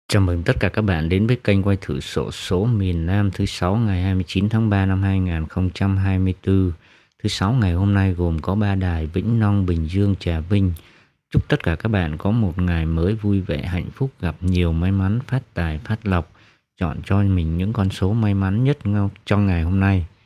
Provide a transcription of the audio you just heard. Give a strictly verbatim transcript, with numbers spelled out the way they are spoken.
Chào mừng tất cả các bạn đến với kênh quay thử xổ số miền Nam thứ sáu ngày hai mươi chín tháng ba năm hai nghìn không trăm hai mươi tư. Thứ sáu ngày hôm nay gồm có ba đài Vĩnh Long, Bình Dương, Trà Vinh. Chúc tất cả các bạn có một ngày mới vui vẻ, hạnh phúc, gặp nhiều may mắn, phát tài, phát lộc. Chọn cho mình những con số may mắn nhất trong ngày hôm nay.